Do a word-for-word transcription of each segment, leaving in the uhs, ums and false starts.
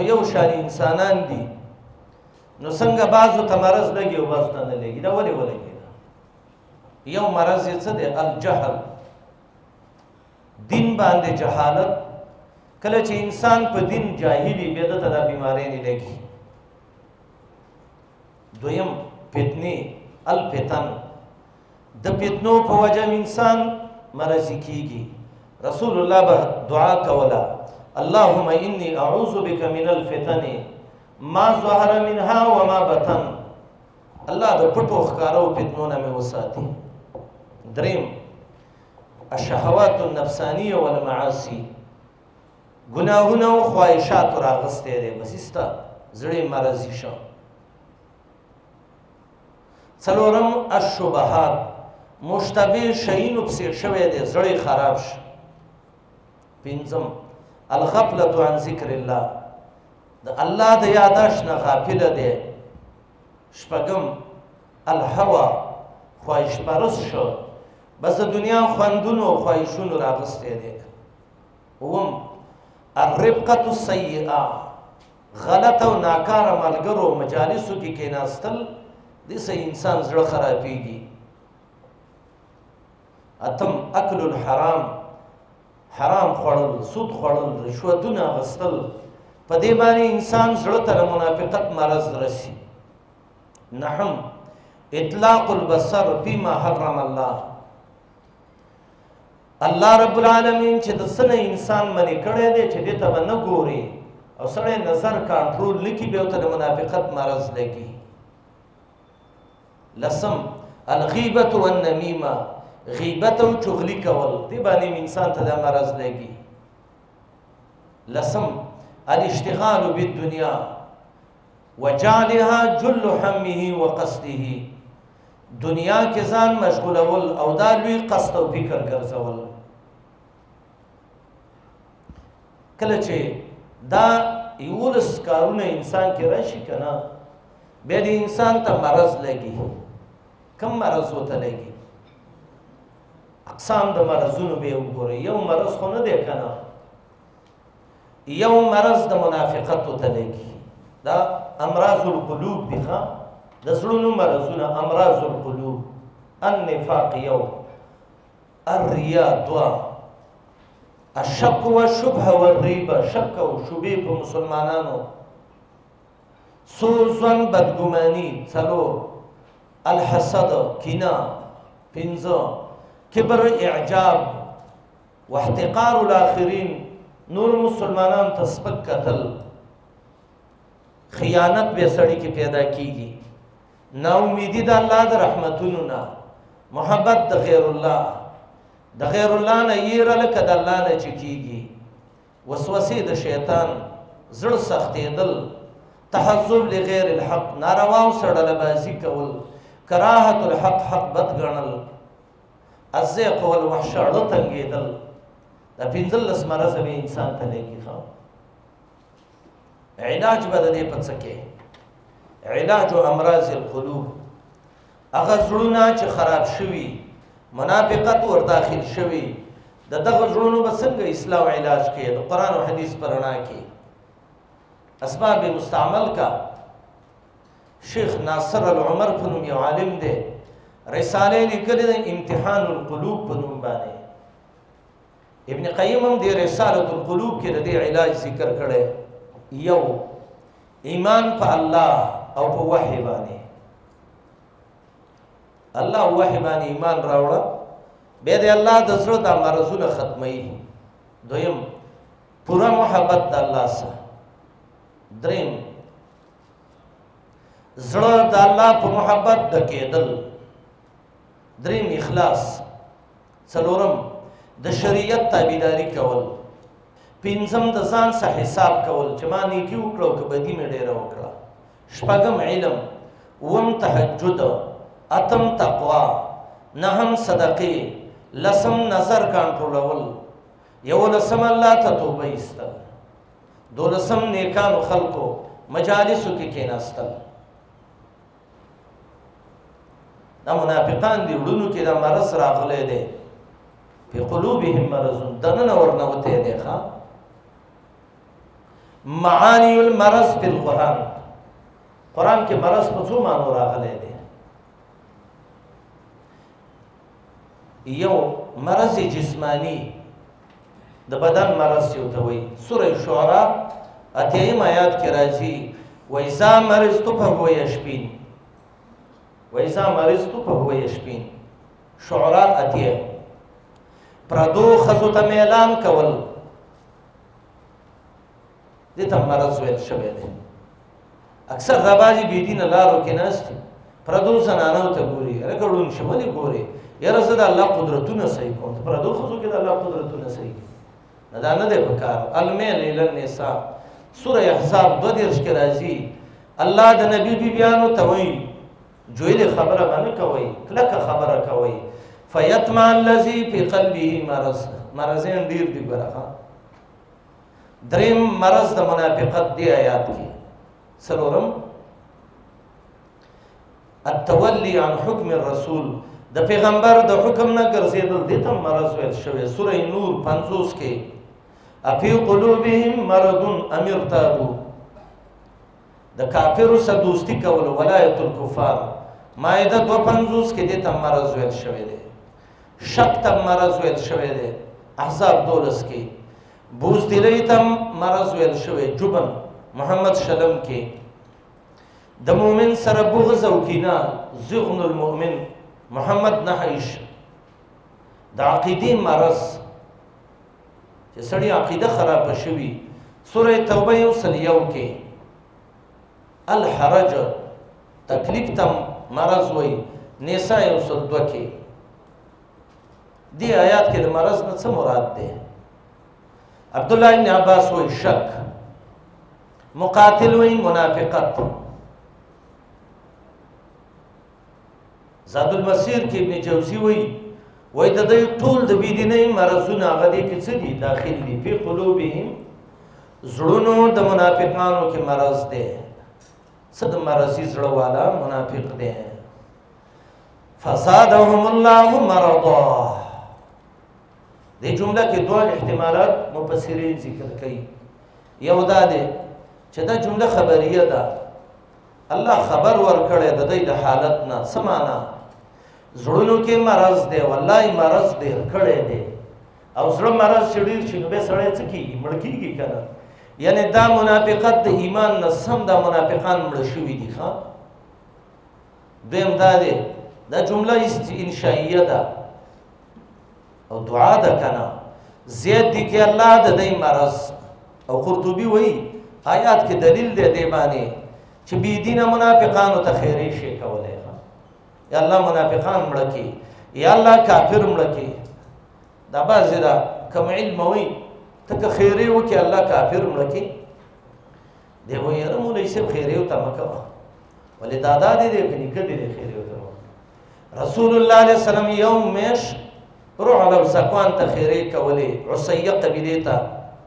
یو شان انسانان دي نو څنګه بعضو ته مرض لګي او بعضو ته نه لګي دا ولې ولګي یو مرض یې څه دی الجهل دین باندې جهالت کله چې انسان په دین جاهلی بیا دته دا بیماری نه لګي دویم فتنې الفتن د فتنو په وجه انسان مرضی کیږي رسول الله به دعا کوله اللهم انی اعوذ بک من الفتن ما ظهر منها وما بطن الله د پټو ښکارو فتنو نه مې وساتي دریم الشهوات النفسانیه والمعاصی گناهونه او خواهشات راغستې دي بس استا زړه مرضی شو څلورم الشبهات مشتبه شیینو پسې شوی دی زړه خراب شي پنځم الغفلة عن ذکر الله د الله د یاداش نه غافل دی شپږم الهوى خواهش پرست شو بس د دنیا خوندونو او خواهشونو راغستې دي اوم الرفقة السیئه غلط او ناکاره ملګرو مجالسو کې کېناستل دسه انسان زړه خرابېږي اتم اکل الحرام حرام خوړل سود خوړل رشوتونه اخیستل په دې باندې انسان زړه ته منافقت مرض رسي نهم اطلاق البصر فيما حرم الله الله رب العالمین چې د سنه انسان منی کړی دی چې دې ته به نه ګوري او سړی نظر کنټرول لکي بیا ته د منافقت مرض لګي لسم الغیبت والنمیمه غیبت او چغلی کول دې باندې انسان ته د مرض لګي لسم الاشتغال بالدنیا وجعلها جل همه وقصده دنیا کې ځان مشغولول او دا لوی قصد او فکر ګرځول کله چې دا یولس کارونه انسان کې راشي کنه بیا د انسان ته مرض لګي کم مرض وته لګي اقسام د مرضونو به وګورئ یو مرض خو نه دی کنه یو مرض د منافقت وته لګي دا امراض القلوب دي ښا د زړونو مرضونه امراض القلوب النفاق یو الریا دوا الشک والشبهه والریبه شک او شبهه په مسلمانانو سوزن بدګمانی څلور الحسد کینا پنځه کبر اعجاب واحتقار الاخرین نور مسلمانان تسبق قتل خیانت به سړی کې پیدا کیږي نا امیدی د الله د رحمتونو نه محبت د غیر الله د غیر الله نه یره لکه د الله نه چکیږي وسوسه د شیطان زړه سختېدل تحزب لغیر الحق ناروا او سړل بازی کول کراهت الحق حق بد ګڼل الزیق والوحش اړه تنګېدل د پنځلس مرض به انسان ته لګي خو علاج به دې په څه کې علاج امراض القلوب هغه زړونه چې خراب شوي منافقت ور داخل شوي د دغه زړونو به څنګه اصلاح او علاج کې د قرآن او حدیث پر رڼا کې اسباب مستعمل کا شیخ ناصر العمر په نوم یو عالم دی رساله لیکلې ده امتحان القلوب په نوم باندې ابن قیم هم دی رساله القلوب کې د دې علاج ذکر کړي یو ایمان په الله او په وحی باندې الله وحی باندې ایمان راوړه به دې الله د زړه د مرزونه ختمي دویم پورا محبت د الله سره دریم زړه د الله په محبت د کېدل دریم اخلاص څلورم د شریعت تابعداري کول پنځم د ځان سره حساب کول چې ما نیکی وکړو که بدی مې ډېره وکړه شپږم علم اووم تهجد اتم تقوا نهم صدقې لسم نظر کنټرولول یولسم الله ته توبه ایستل دولسم نیکانو خلقو مجالسو کې کېناستل دا منافقان دي وړونو کې دا مرض راغلی دی فی قلوبهم مرض دننه ورنوتی دی ښه معانی المرض فی القرآن قرآن کې مرض په څو معنو راغلی دی یو مرض جسمانی د بدن مرض یو ته وایي سوره شعراء اتیم آیات کې راځي وَإِذَا مَرِضْتُ فَهُوَ يَشْفِينِ وَإِذَا مَرِضْتُ فَهُوَ يَشْفِينِ شعراء اتیم پردو ښځو ته اعلان کول دې ته مرض ویل شوی دی اکثر دا بعضې بېدینه لارو کې ناست دي پردو زنانو ته ګوري هلکه ړوند شه ولې ګورې یاره زه د الله قدرتونه صحیح کوم پردو ښځو کې د الله قدرتونه صحیح کوي نه دا نه دی په کار المیل الی النساء سوره احزاب دوه دېرش کې راځي الله د نبي بیبیانو ته وایي جویلې خبره به نه کوئ کلکه خبره کوئ فیطمع الذي فی قلبه مرض مرضین ډېر دي ګوره دریم مرض د منافقت دی آیات کې څلورم التولی عن حکم الرسول د پیغمبر د حکم نه ګرځېدل دې ته مرض ویل شوی سوره نور پنځوس کې افی قلوبهم مرض ام ارتابوا د کافرو سره دوستی کول ولایت الکفار مائده دوه پنځوس کې دې ته مرض ویل شوی دی شک ته مرض ویل شوی دی احزاب دولس کې بوزدلۍ ته مرض ویل شوی جبن محمد شلم کې د مؤمن سره بغض او کینه زغن المؤمن محمد نحیش د عقیدې مرض چې سړی عقیده خرابه شوي سوره توبه یو سل یو کې الحرج تکلیف ته مرض وایي نساء یو سل دوه کې دې آیات کې د مرض نه څه مراد دی عبدالله ابن عباس وایي شک مقاتل وایي منافقت زاد المسیر کې ابن جوزی وایي وایي د دوی ټول د بېدینۍ مرضونه هغه دې کې څه دي داخل دي فی قلوبهم زړونو د منافقانو کې مرض دی څه د مرضي زړه والا منافق دی فزادهم الله مرضا دې جمله کې دوه احتمالات مفسرین ذکر کوي یو دا دی چې دا جمله خبریه ده الله خبر ورکړی د دوی د حالت نه څه معنا زړونو کې مرض دی والله مرض ډېر کړی دی او زړه مرض چې ډېر شي نو بیا سړی څه کېږي مړ کېږي که نه یعنې دا منافقت د ایمان نه سم دا منافقان مړه شوي دي ښه دویم دا دی دا جمله انشائیه ده او دعا ده که نه زیات دي کې الله د دی مرض او قرطبي وایي آیات کې دلیل دی دې باندې چې بېدینه منافقانو ته خیرې شي کولی یا الله منافقان مړه کړي یا الله کافر مړه کړي دا بعضې ده کم علم وایي ته که خیرې وکړې الله کافر مړه کړي دی وایي یاره مولوي صاحب خیرې ورته مه کوه ولې دادا دی دی که نیکه دی دی خیرې ورته مه رسول الله علیه وسلم یو میاشت رعل او زکوان ته خیرې کولې عصیه قبیلې ته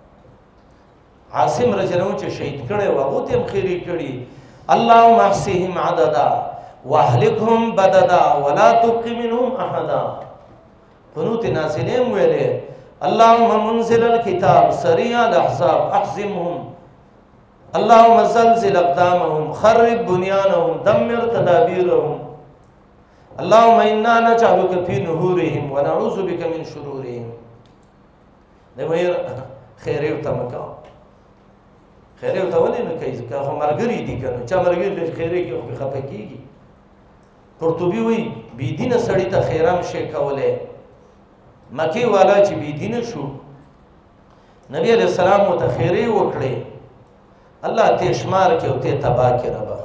عاصم رجلو چې شهید کړی و هغو ته هم خیرې کړي اللهم احصهم عددا واهلكهم بددا ولا تبق منهم احدا قنوت نازلين ویلې اللهم منزل الكتاب سريع الاحزاب احزمهم اللهم زلزل اقدامهم خرب بنيانهم دمر تدابيرهم اللهم انا نجعلك في نحورهم ونعوذ بك من شرورهم دمر خیرې ورته مه کوه خیرې ورته ولې نه کوي ځکه خو ملګري دي که نه چا ملګري دی خیرې کوي خو خفه کېږي قرطبي وایي بېدینه سړي ته خیره هم شي کولی مکې والا چې بېدینه شو نبي علیه السلام ورته خیرې وکړې الله ته شمار کړي او ته تباه کړي ربه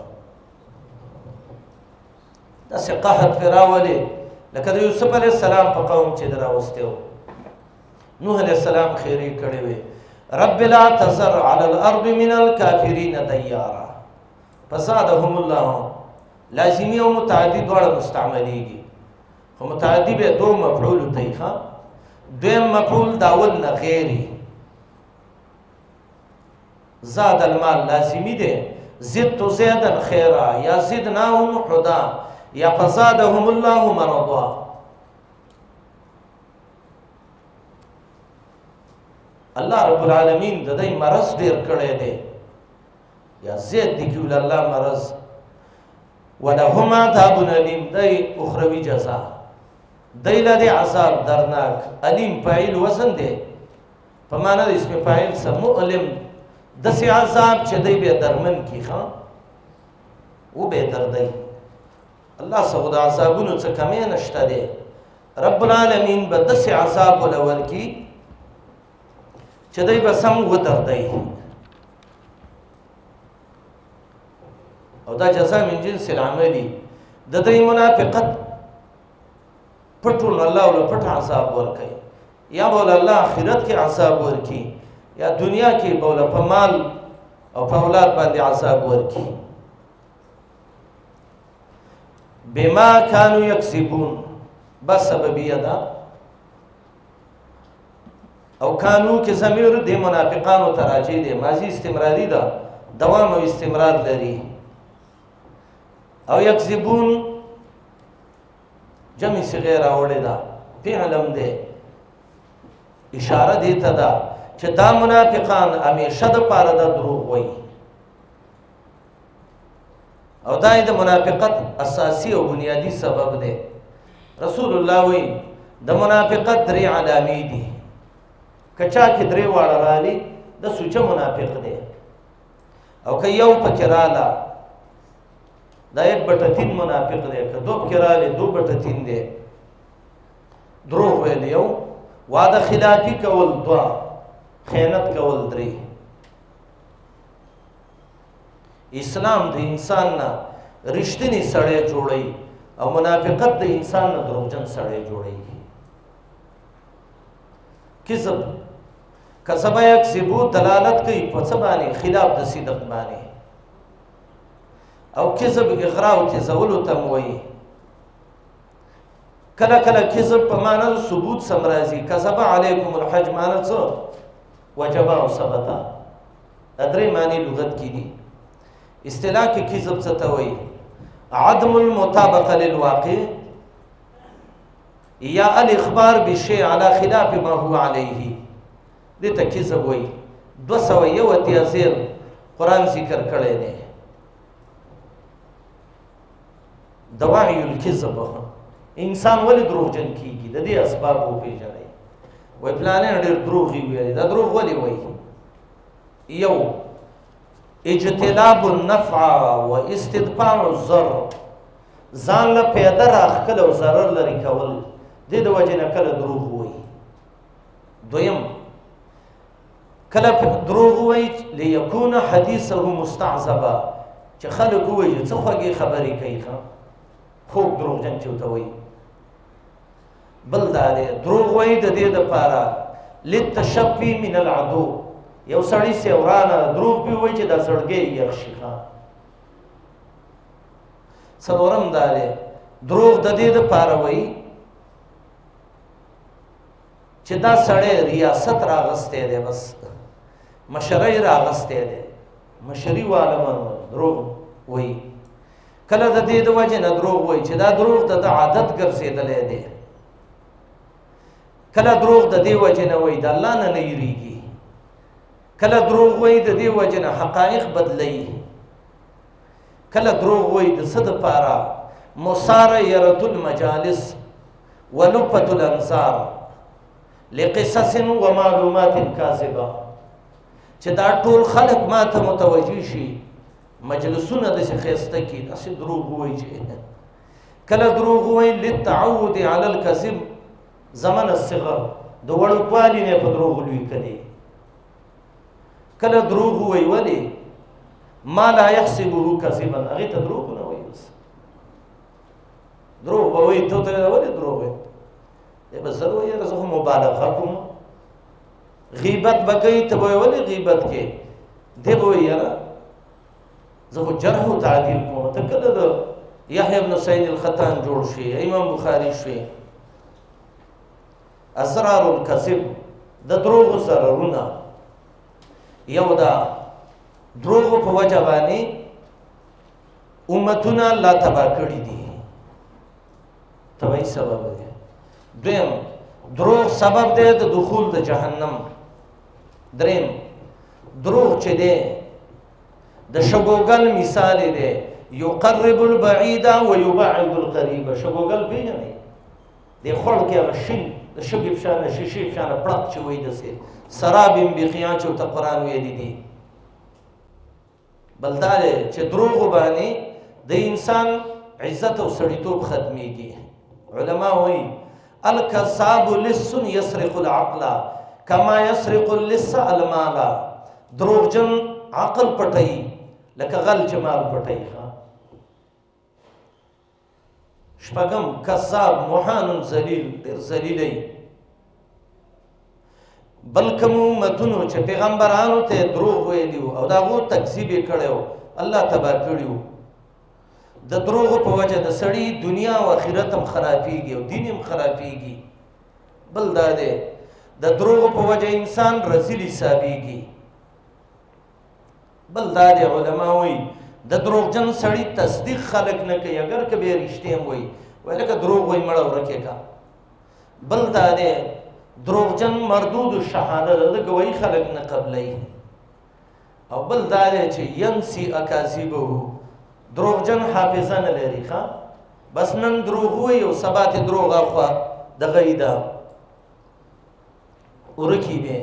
داسې قحط پرې راولې لکه د یوسف علیه السلام په قوم چې د راوستی و نوح علیه السلام خیرې کړې وې رب لا تذر على الارض من الكافرين ديارا فزادهم الله لازمی او متعدی دواړه مستعملیږي خو متعدی به دو مفعول ته ښه دویم مفعول داول نه غیري زاد المال لازمی ده زدت زیدا خیرا یا زدناهم حدا یا فزادهم الله مرضا الله رب العالمین د دې مرض ډیر کړی دی یا زید دی کول الله مرض ولهم عذاب الیم دی اخروی جزا دی لدی عذاب درناک علیم فاعل وزن دی په معنا د اسم فاعل سره مؤلم دسی عذاب چې دی به درمن کی خان و به دردی الله سره د عذابونو څخه کمې نشته دی رب العالمین به دسی عذاب ولور کی چې دی به سم و دردی او دا جزا من جنس العملی د دې منافقت پټول الله ول پټ عذاب ورکي یا بول الله آخرت کې عذاب ورکي یا دنیا کې بول په مال او په اولاد باندې عذاب ورکي بما كانوا يكسبون بس سببیه ده او کانو کې ضمیر د منافقانو تراجی دی ماضی استمراری ده دوام او استمرار لري او یکذبون جمع صغیر اوړه ده فعلم ده اشاره دی ته ده چې دا منافقان همیشه د پاره د دروغ وایي او دا د منافقت اساسی او بنیادی سبب ده رسول الله وی د منافقت درې علامې دي کچا کې درې واړه رالي د سوچ منافق دی او که یو پکې رااله دا یک بټه تین منافق دی که دو پکې رااله دو بټه تین دی دروغ ویل یو وعده خلافی کول دوا خیانت کول درې اسلام د انسان نه رښتینی سړی جوړوي او منافقت د انسان نه دروغجن سړی جوړوي کذب کذب یکذبو دلالت کوي په څه باندې خلاف د صدق باندې او کذب اغراء او تزول تم وایي کله کله کذب په معنا د ثبوت سم راځي کذب علیکم الحج معنا څه وجب او ثبت درې معنی لغت کې دي اصطلاح کې کذب څه ته وایي عدم المطابقه للواقع یا الاخبار بشيء على خلاف ما هو عليه دې ته کذب وایي دو سوه یو اتیا زیر قرآن ذکر کړی دی دواعی الکذب انسان ولې دروغجن کیږي د دې اسباب وپېژنئ وایي پلانې ډېر دروغ یې ویلي دا دروغ ولې وایي یو اجتلاب النفع و استدفاع الضر ځان له پیدا راخکل او ضرر لرې کول دې د وجې نه کله دروغ وایي دویم کله دروغ وایي لیکون حدیثه مستعذبه چې خلک وایي څه خوږې خبرې کوي ښه خوب دروغجن چې ورته وایي بل دا دی دروغ وایي د دې دپاره للتشفي من العدو یو سړی سي ورانه دروغ پې وایي چې دا زړګی یخ شي ښه څلورم دا دی دروغ د دې دپاره وایي چې دا سړی ریاست راغستی دی بس مشرۍ راغستی دی مشري والا دروغ وایي کله د دې د وجې نه دروغ وایي چې دا دروغ د ده عادت ګرځېدلی دی کله دروغ د دې وجې نه وایي د الله نه نه یېرېږي کله دروغ وایي د دې وجې نه حقایق بدلوي کله دروغ وایي د څه دپاره مسارعة المجالس ولفة الانظار لقصص ومعلومات کاذبه چې دا ټول خلق ما ته متوجه شي مجلسونه داسې ښایسته کي داسې دروغ وایي چې کله دروغ وایي للتعود على الکذب زمن الصغر د وړوکوالي نه په دروغ لوی کړي کله دروغ وایي ولې ما لا يحسبه کذبا هغې ته دروغ نه وایي بس دروغ به وایي ته ورته ولې دروغ وایي دی به زه وایي یاره زه خو مبالغه کوم غیبت به کوي ته به ولې غیبت کې دی به وایي یاره زه خو جرح و تعدیل کوم ته کله د یحیی بن سعید الخطان جوړ شي امام بخاري شوي اسرار الکذب د دروغو ضررونه یو دا دروغو په وجه باندې امتونه الله تباه کړي دي تباهي سبب دی دویم دروغ سبب دی د دخول د جهنم دریم دروغ چې دی د شګوګل مثال دی یقرب البعید و یبعد القریب. شګوګل پېژنئ د خوړ کې هغه شین د شګې په شانه شیشې په شانه پړق چې وایي داسې سراب بقیان چې ورته قرآن ویلي دي. بل دا دی چې دروغو باندې د انسان عزت او سړیتوب ختمیږي. علما وایي الکذاب لص یسرق العقل کما یسرق اللص المال. دروغجن عقل پټوي لکه غل چې مال پټوي. شپږم کذاب محان ذلیل ډېر ذلیلی. بل کوم امتونو چې پیغمبرانو ته دروغ ویلي وو او د هغو تکذیب یې کړی و الله تباه کړي وو. د دروغو په وجه د سړي دنیا او آخرت هم خرابېږي او دین هم خرابېږي. بل دا دی د دروغو په وجه انسان رذیل حسابېږي. بل دا دی علما وایي د دروغجن سړي تصدیق خلک نه کوي اگر که بیا رښتیا هم وایي وایي لکه دروغ وایي مړه ورکې کا. بل دا دی دروغجن مردود شهاده ده د ګوایي خلک نه قبلوي. او بل دا دی چې ینسی اکاذیبه دروغجن حافظه نه لري. ښه بس نن دروغ وایي او سبا ته دروغ اخوا دغه یې ده ورکي به.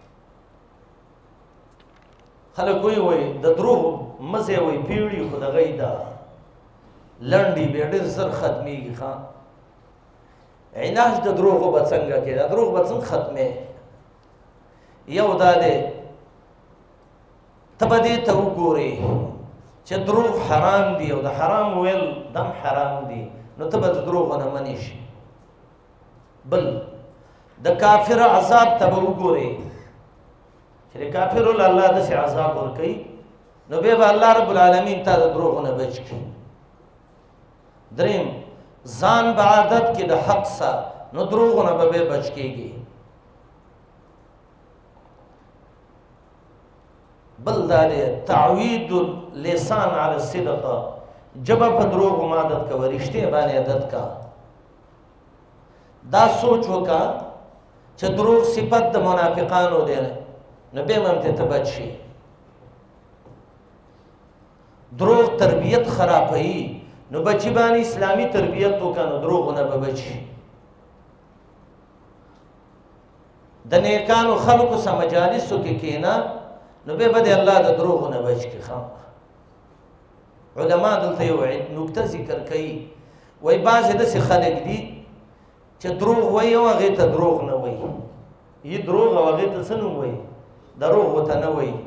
خلک وایي وایي د دروغ مزه وایي پیړي خو دغه یې ده لنډې بیا ډېر زر ختمېږي. ښه علاج د دروغو به څنګه کې دا دروغ به څنګه ختمې؟ یو دا دی ته به دې ته وګورې چې دروغ حرام دي او د حرام ویل دم حرام دي نو ته به د دروغو نه منې شي. بل د کافر عذاب ته به وګورې چې د کافرو له الله داسې عذاب ورکوي نو بیا به الله رب العالمین تا د دروغو نه بچ کړي. دریم ځان به عادت کې د حق سه نو دروغو نه به بیا بچ کېږي. بل دا دی تعوید اللسان علی الصدق ژبه په دروغو مه عادت کوه رښتیا باندې عادت کا. دا سوچ وکړه چې دروغ صفت د منافقانو دی نو بیا هم همدې ته بچ شي. دروغ تربیت خرابوي نو بچی باندې اسلامي تربیت وکړه نو دروغونه به بچي. د نیکانو خلکو سره مجالسو کې کښېنه نو بیا به د الله د دروغو نه بچ کړي. ښه علما دلته یو نکته ذکر کوي وایي بعضې داسې خلک دي چې دروغ وایي او هغې ته دروغ نه وایي. یي دروغ او هغې ته څه نوم وایي؟ دروغ ورته نه وایي.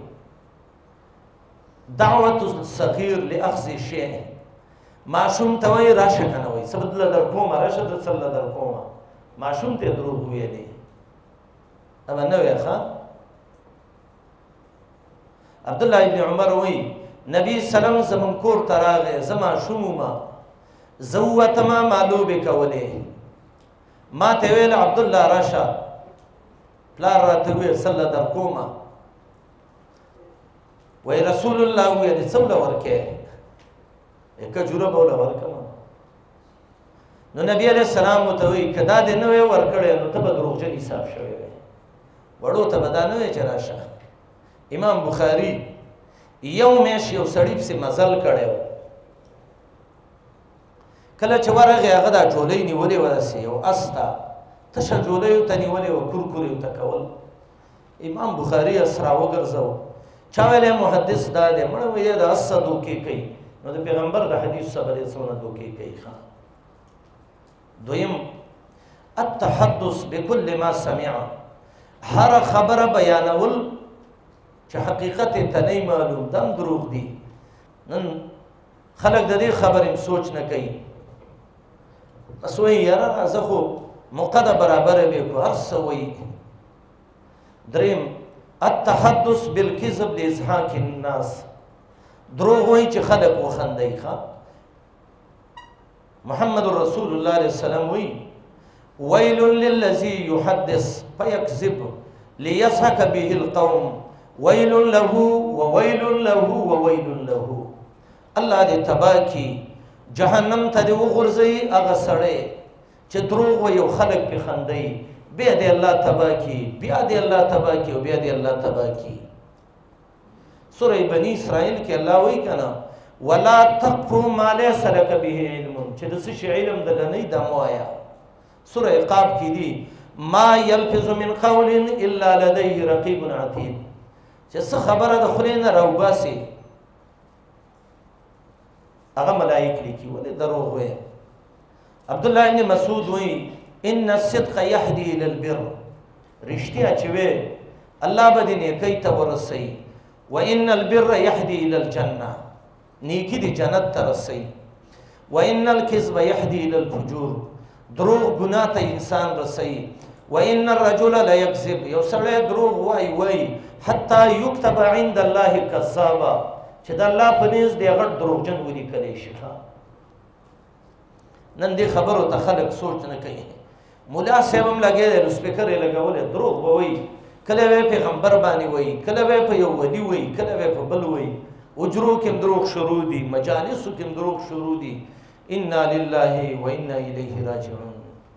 دعوت الصغیر لاخذ شیء ماشوم ته وایي راشه که نه وایي څه به دله در کومه راشه د څه له در کومه ماشوم ته دروغ ویلې دا به نه وایه. ښه عبدالله ابن عمر وایي نبي سلم زمون کور ته راغی زه ماشوم ومه زه ووتمه ما لوبې کولې ما ته ویل عبدالله راشه پلار راته وویل څه له در کومه وی رسول الله ویل څه وله ورکې کجوره به وله ورکړم نو نبي علیه السلام ورته وایي که دا دې نه وی ورکړی نو ته به دروغجن حساب شوی وی وړو ته به دا نه وی چې راشه. امام بخاري یو میاشت یو سړي پسې مزل کړی و کله چې ورغی هغه دا جولۍ نیولې وه داسې یو اس ته تشه جولۍ ورته نیولې وه کورکور یې ورته کول. امام بخاري اس راوګرځو چا ویلی محدث دا دی مړه وایي د اس څه دوکې کوي نو د پیغمبر د حدیث څخه به دې څونه دوکې کوي. ښه دویم التحدث بكل ما سمع هر خبره بیانول چې حقیقت یې ته نه معلوم دم دروغ دي. نن خلک د دې خبرې سوچ نه کوي بس وایي یاره زه خو موقع ده برابره به کړو هر څه وایي. دریم التحدث بالکذب لازهاق الناس دروغ وایي چې خلک وخندوي. ښه محمد رسول الله علیه وسلم وایي ویل للذي يحدث فيكذب ليضحك به القوم ویل له وویل له وویل له. الله دې تباه کړي جهنم ته دې وغورځوي هغه سړی چې دروغ وایي او خلک پرې خندوي بیا دې الله تبا کی، بیا دې الله تبا کی او بیا دې الله تبا کی. سورہ بنی اسرائیل کې الله وایي کنه ولا تقف ما ليس لك به علم، چې د څه شي علم دلته نه دا موایا. سورہ عقاب کې دي ما يلفظ من قول الا لديه رقيب عتيد، چې څه خبره د خولې نه راوباسي هغه ملائک لیکي ولې دروغ وایي. عبد الله ابن مسعود وایي ان الصدق يهدي الى البر، رښتیا چې وې الله به دې نیکۍ ته ورسوي. وان البر يهدي الى الجنه، نیکی دی جنت ته رسوي. وان الكذب يهدي الى الفجور، دروغ ګناه ته انسان رسوي. وان الرجل لا يكذب، یو سړی دروغ وای وای حتی یكتب عند الله كذابا، چې د الله په نزد دی غټ دروغجن ولیکلی شي. نن دې خبرو ته خلک سوچ نه کوي. مولا صاحب هم لګی دی نو سپیکر یې لګولی دروغ به وایي، کله به یې پیغمبر باندې وایي، کله به یې په یو ولي وایي، کله به یې په بل وایي. اجرو کې هم دروغ شروع دي، مجالسو کې هم دروغ شروع دي. انا لله و انا الیه راجعون.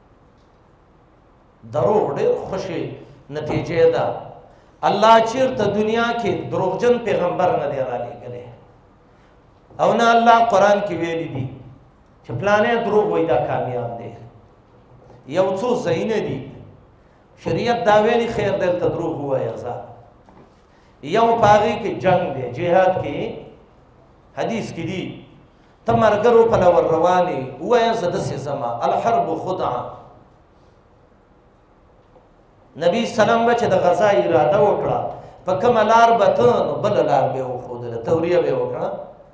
دروغ ډېر خوشي نتیجه ده. الله چیرته دنیا کې دروغجن پیغمبر نه دی رالیږلی او نه الله قرآن کې ویلي دي چې پلانې دروغ وایي دا کامیاب دی. یو څو ځایونه دي شریعت دا ویلي خیر دلته دروغ ووایه ځه. یو په هغې کې جنگ دی، جهاد کې حدیث کې دي ته مرګرو په لور روان یې ووایه زه داسې ځمه الحرب خدعه. نبی سلام به چې د غزا اراده وکړه په کومه لار به ته نو بله لار به یې وښودله، توریه به یې وکړه.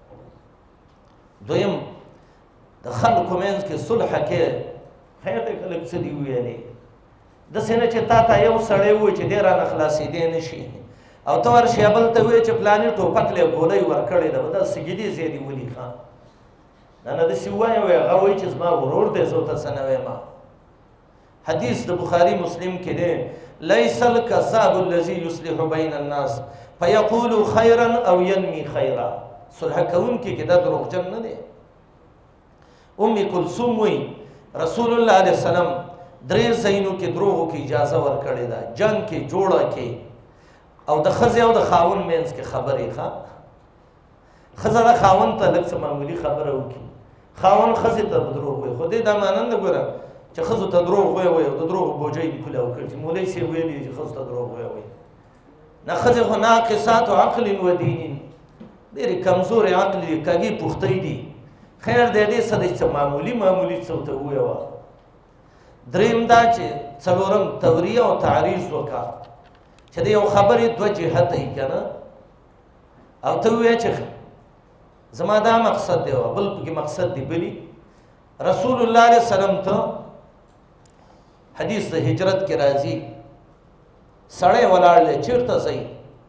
دویم د خلکو منځ کې صلح کې خیر دی خلک څه دي وویلې داسې نه چې تا ته یو سړی ووایي چې دی رانه خلاصېدی نه شي او ته ورشې بل ته ووایې چې پلانې ټوپک لی ګولۍ ورکړې ده به دا سجدې ځای دې ولي ښه نه نه داسې ووایه وایي هغه وایي چې زما ورور دی زه ورته څه نه وایم. حدیث د بخاری مسلم کې دی لیس الکذاب الذي یصلح بین الناس فیقول خیرا او ینمی خیرا. صلح کوونکي کې دا دروغجن نه دی. ام کلثوم وایي رسول الله علیه وسلم درې ځایونو کې دروغو کې اجازه ورکړې ده، جنګ کې، جوړه کې او د ښځې او د خاوند منځ کې خبرې. ښه ښځه د خاوند ته لږ څه معمولي خبره وکړي، خاوند ښځې ته دروغ وایي. خو دې دا معنا نه ګوره چې ښځو ته دروغ وایي وایي او د دروغو بوجۍ دې کولاو کړي چې مولوي صاحب ویلي چې ښځو ته دروغ وایي وایي. نه ښځې خو ناقصات عقل و دین، ډېرې کمزورې عقل دي، کږې پوښتۍ دي. خیر دی دې څه دی چې معمولي معمولي څه ورته ووایه. دریم دا چې څلورم توریه او تعریض وکړه چې د یو خبرې دوه جهته یي که نه او ته ووایه چې زما دا مقصد دی او بل پکې مقصد دی بلي. رسول الله علیه وسلم ته حدیث د هجرت کې راځي سړی ولاړ دی چېرته ځئ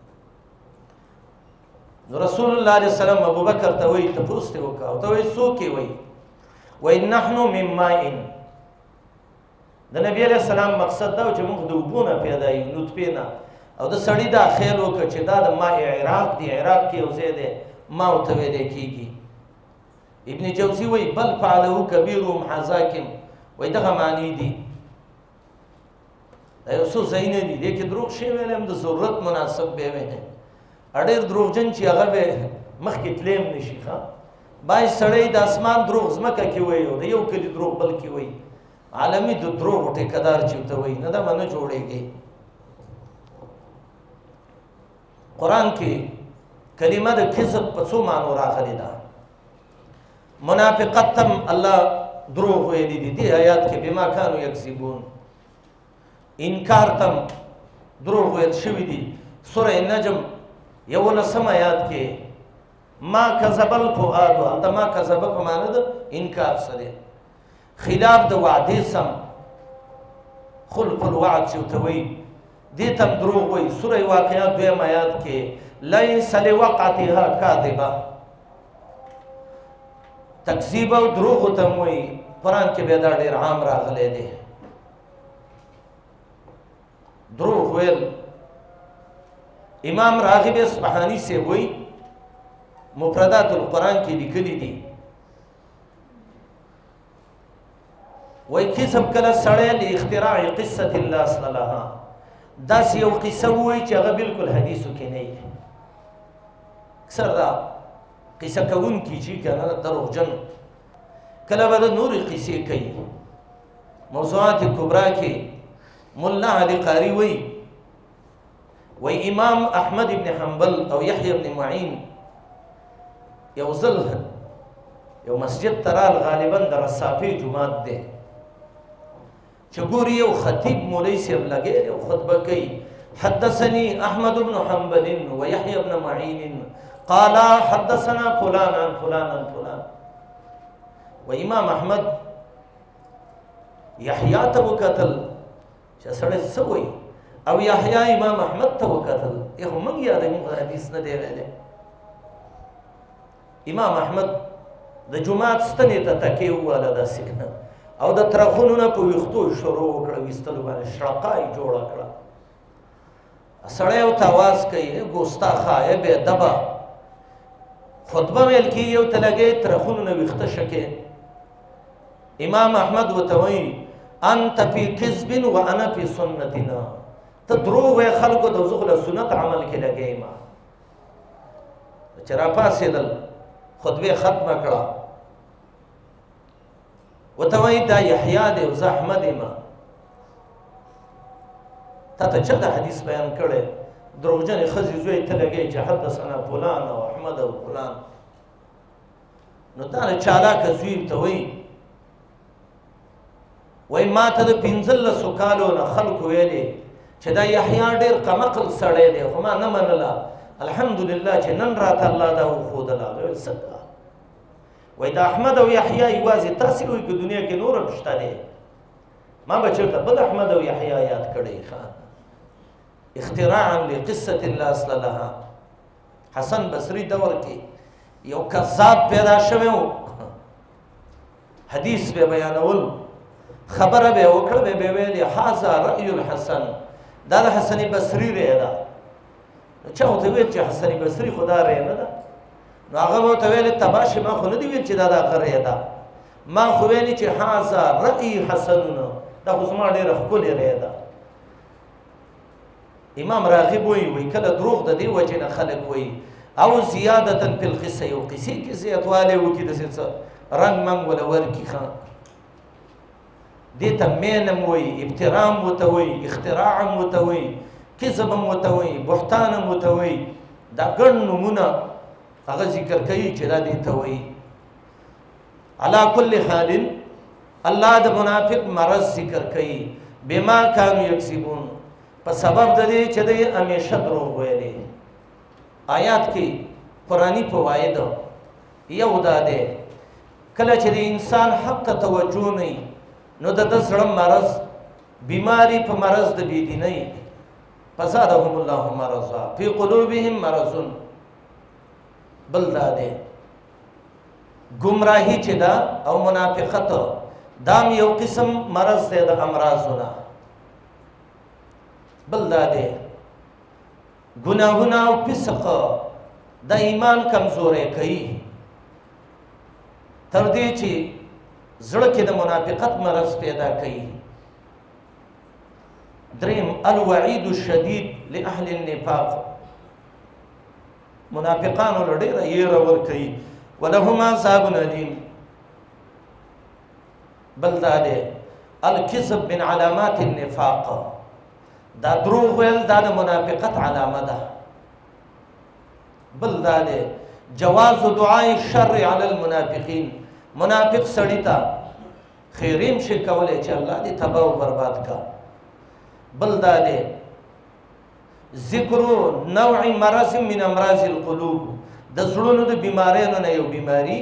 نو رسول الله علیه وسلم ابوبکر ته وایي تپوس ترې وکړه او ته وایي څوک یې وایي وایي نحنو من ماء. د نبي علیه السلام مقصد دا و چې موږ د اوبو نه پیدا یو نطفې نه او د سړي دا خیال وکړه چې دا د ماء عراق دی، عراق کې یو ځای دی ما ورته ویلی کېږي. ابن جوزي وایي بل فعله کبیرهم حذاکم، وایي دغه معنی دي. دا یو څو ځایونه دي دې کې دروغ شوی ویلی هم د ضرورت مناسب به ویلی اډېر دروغجن چې هغه به مخکې تلیم نه شي. ښه باید سړی د اسمان دروغ ځمکه کې وایي او د یو کلي دروغ بل کې وایي. عالمي د دروغو ټیکهدار چې ورته وایي نه دا به نه جوړېږي. قرآن کې کلمه د کذب په څو معنو راغلې ده. منافقت تم الله دروغ ویلي دي دې آیات کې بما کانوا یکذبون. انکار تم دروغ ویل شوي دي. سوره نجم یولسم آیات کې ما کذب الفؤاد، هلته ما کذب په معنی د انکار سره خلاف د وعدې سم خلف الوعد چې ورته وایي دې ته هم دروغ وایي. سوره واقعات دویم آیات کې لیس لوقعتها کاذبه، تکذیب او دروغو ته هم وایي. قرآن کې بیا دا ډېر عام راغلی دی. دروغ ویل امام راغب اصفهاني سے وایي مفردات القرآن کې لیکلي دي وای کسب کله سړی لاختراع قصة الله اصل لها داسې یو قصه ووایي چې هغه بالکل حدیثو کې نه وي اکثر دا قصه کوونکي چې که نه دروغجن کله به د نورې قصې کوي موضوعات کبرا کې ملا علی قاری وایي وی امام احمد ابن حنبل او یحیی ابن معین یو ځل یو مسجد ترال غالبا د رصافی جماعت دی چې ګوري یو خطیب مولوی صاحب لګی دی او خطبه کوي حدثني احمد بن حنبل ويحيى بن معين قال حدثنا فلان عن فلان عن فلان وامام احمد يحيى ته وکتل چې سړی څه وایي او یحیی امام احمد ته وکتل یو موږ یادوي موږ حدیث نه دی ویلی امام احمد د جماعت ستنې ته تکیه وواله داسې او د ترخونو نه په ویښتو شروع وکړه ویستلو باندې شړقه یې جوړه کړه سړی ورته اواز کوي ګوستاخه ای بېدبه خطبه ویل کېږي یو ته لګی ترخونو نه ویښته شکې امام احمد ورته وایي انت فی کذب وانا فی سنتنا ته دروغ وایې خلکو ته زه خو له سنت عمل کې لګی یم چې راپاڅېدل خطبه ختمه کړه ورته وایي دا یحیی دی او زه احمد یم تا ته چا دا حدیث بیان کړی دروغجنې ښځې زوی ته لګی چې حدثنا فلان او احمد او فلان نو دا نه چالاکه زوی ته وایي وایي ما ته د پنځلسو کالو نه خلکو ویلې چې دا یحیی ډېر کمعقل سړی دی خو ما نه منله الحمدلله چې نن راته الله دا وښودله څنګه وای دا احمد او یحیی یوازې تاسې وایي که دنیا کې نور هم شته دی ما به چېرته بل احمد او یحیی یاد کړی ښه اختراعا لقصة الله اصل لها حسن بصري دور کې یو کذاب پیدا شوی و حدیث به بیانول خبره به وکړه به به ویلې هذا رأی الحسن دا د حسن بصري رأی ده چا ورته ویل چې حسن بصري خو دا رأی نه ده نو هغه به ورته ویلې تباشي ما خو نه دي ویل چې دا د هغه رأی ده ما خو ویلې چې هذا رأی حسنونه دا خو زما ډېره ښکلې رأی ده امام راغب وایي وایي کله دروغ د دې وجې نه خلک وایي او زیادتا فی القصه یو قصې کې زیاتوالی وکړي داسې څه رنګ منګ وله ورکړي ښه دې ته مینم وایي ابترام ورته وایي اختراع هم ورته وایي کذب هم ورته وایي بهتان هم ورته وایي دا ګڼ نومونه هغه ذکر کوي چې دا دې ته وایي علا کل حال الله د منافق مرض ذکر کوي بما کانوا یکسبون په سبب د دې چې دوی همیشه دروغ ویلي آیات کې قرآني فواید یو دا دی کله چې د انسان حق ته توجه نه وي نو د ده زړه مرض بیماري په مرض د بېدینۍ فزادهم الله مرضا فی قلوبهم مرض بل دا دی گمراهي چې ده او منافقت دام یو قسم مرض دی د امراضونه بل دا دی گناهونه او فسق د ایمان کمزوری کوي تر دې چې زړه کې د منافقت مرض پیدا کوي دریم الوعید الشدید لاهل النفاق منافقانو له ډېره یېره ورکوي ولهم عذاب الیم بل دا دی الکذب من علامات النفاق دا دروغ ویل دا د منافقت علامه ده بل دا دی جواز دعاء الشر علی المنافقین منافق سړی ته خیریم شي کولی چې الله دې تباه و برباد کا بل دا دی ذکر نوع مرض من امراض القلوب د زړونو د بیماریانو نه یو بیماری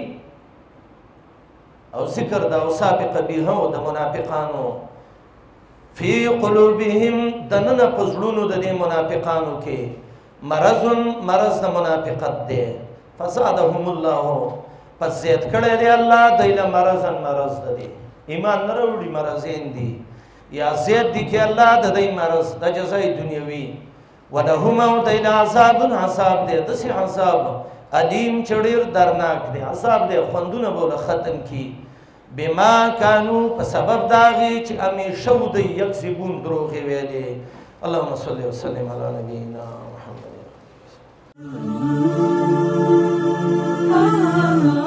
او ذکر د اوصاف قبیحه او د منافقانو فی قلوبهم دننه په زړونو د دې منافقانو کې مرض مرض د منافقت دی فزادهم الله پس زیات کړی دی الله دوی له مرضا مرض د دی ایمان نه راوړي مرضین دي یا زیات دي کې الله د دوی مرض د جزای دنیوي ولهم او دوی له عذاب عذاب دی داسې عذاب علیم چې ډېر درناک دی عذاب دی خوندونه به له ختم کي بما كانوا په سبب داغي چې همیشه ودی یکذبون دروغې ویلې. اللهم صل وسلم علی نبینا محمد.